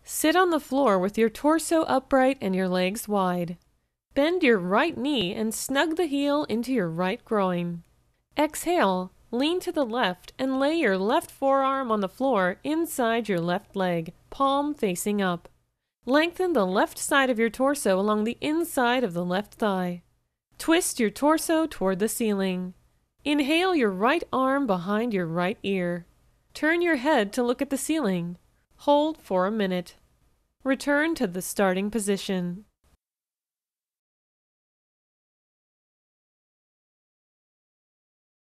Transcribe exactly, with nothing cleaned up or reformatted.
Sit on the floor with your torso upright and your legs wide. Bend your right knee and snug the heel into your right groin. Exhale, lean to the left and lay your left forearm on the floor inside your left leg, palm facing up. Lengthen the left side of your torso along the inside of the left thigh. Twist your torso toward the ceiling. Inhale your right arm behind your right ear. Turn your head to look at the ceiling. Hold for a minute. Return to the starting position.